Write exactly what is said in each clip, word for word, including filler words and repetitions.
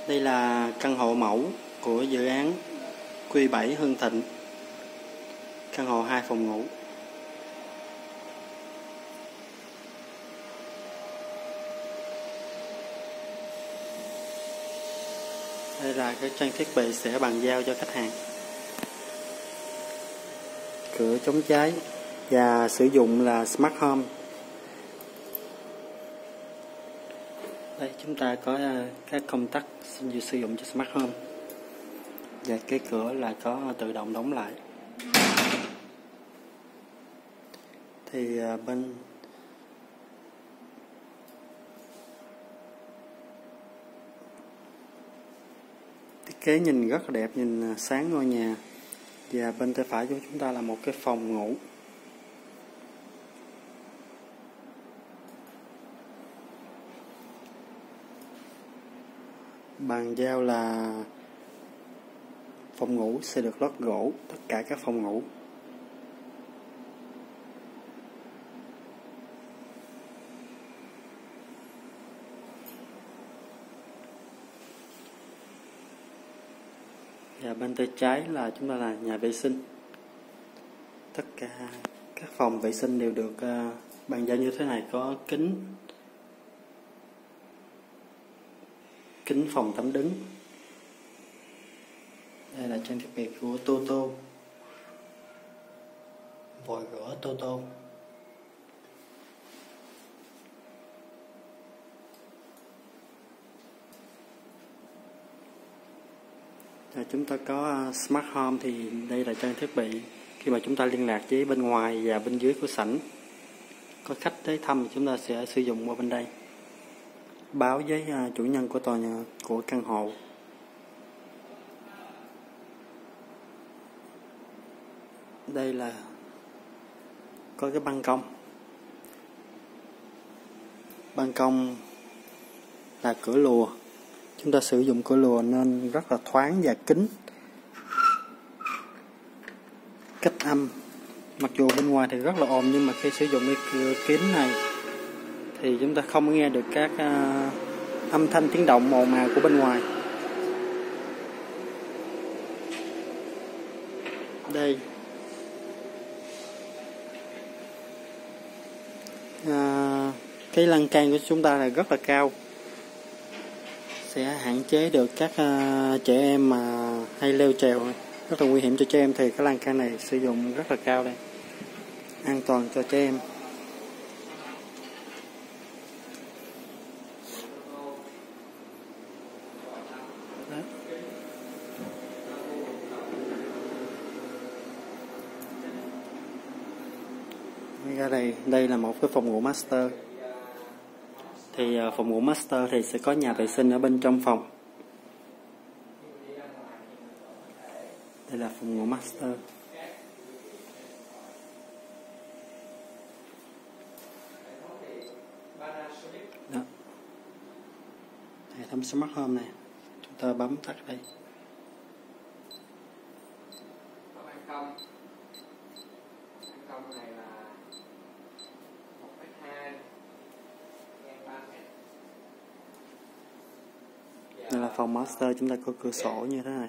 Đây là căn hộ mẫu của dự án Q bảy Hưng Thịnh. Căn hộ hai phòng ngủ. Đây là các trang thiết bị sẽ bàn giao cho khách hàng. Cửa chống cháy và sử dụng là Smart Home. Đây chúng ta có các công tắc sử dụng cho Smart Home. Và cái cửa là có tự động đóng lại. Thì bên thiết kế nhìn rất là đẹp, nhìn sáng ngôi nhà. Và bên tay phải của chúng ta là một cái phòng ngủ. Bàn giao là phòng ngủ sẽ được lót gỗ, tất cả các phòng ngủ. Và bên tay trái là chúng ta là nhà vệ sinh. Tất cả các phòng vệ sinh đều được uh, bàn giao như thế này, có kính kính phòng tắm đứng. Đây là trang thiết bị của Toto, vòi rửa Toto. Và chúng ta có Smart Home, thì đây là trang thiết bị khi mà chúng ta liên lạc với bên ngoài và bên dưới của sảnh. Có khách tới thăm chúng ta sẽ sử dụng qua bên đây. Báo với chủ nhân của tòa nhà, của căn hộ. Đây là có cái ban công. Ban công là cửa lùa. Chúng ta sử dụng cửa lùa nên rất là thoáng và kín. Cách âm, mặc dù bên ngoài thì rất là ồn, nhưng mà khi sử dụng cái cửa kín này thì chúng ta không nghe được các uh, âm thanh tiếng động ồn ào của bên ngoài. Đây uh, cái lan can của chúng ta là rất là cao, sẽ hạn chế được các uh, trẻ em mà hay leo trèo, rất là nguy hiểm cho trẻ em, thì cái lan can này sử dụng rất là cao đây, an toàn cho trẻ em. Ra đây, đây là một cái phòng ngủ master. Thì phòng ngủ master thì sẽ có nhà vệ sinh ở bên trong phòng. Đây là phòng ngủ master. Đó. Hệ thống Smart Home này, chúng ta bấm tắt đây. Đây là phòng master, chúng ta có cửa sổ như thế này.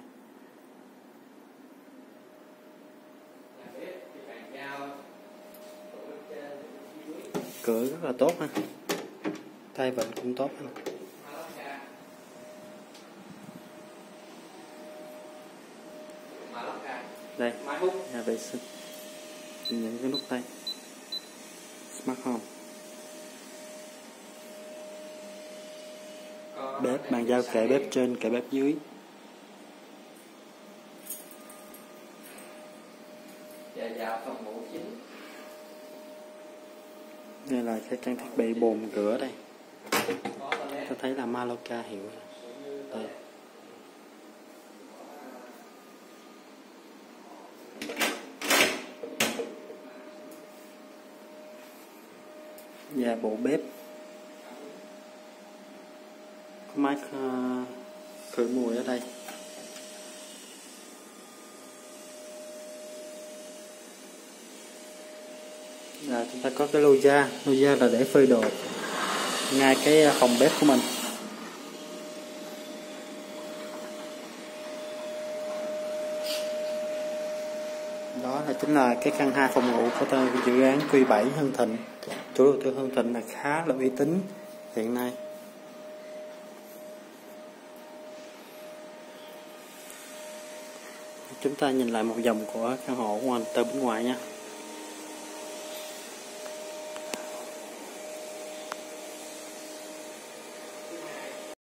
Cửa rất là tốt ha, tay vịn cũng tốt ha. Đây, nhà vệ sinh, những cái nút tay Smart Home. Bếp, bàn giao kệ bếp trên, kệ bếp dưới. Đây là cái trang thiết bị bồn rửa đây. Tôi thấy là Maloka hiệu đây. Và bộ bếp có máy uh, khử mùi ở đây. Là chúng ta có cái lô da, lô da là để phơi đồ ngay cái phòng bếp của mình. Đó là chính là cái căn hai phòng ngủ của tôi dự án Q bảy Hưng Thịnh. Chủ đầu tư Hưng Thịnh là khá là uy tín hiện nay. Chúng ta nhìn lại một vòng của căn hộ ngoài từ bên ngoài nha.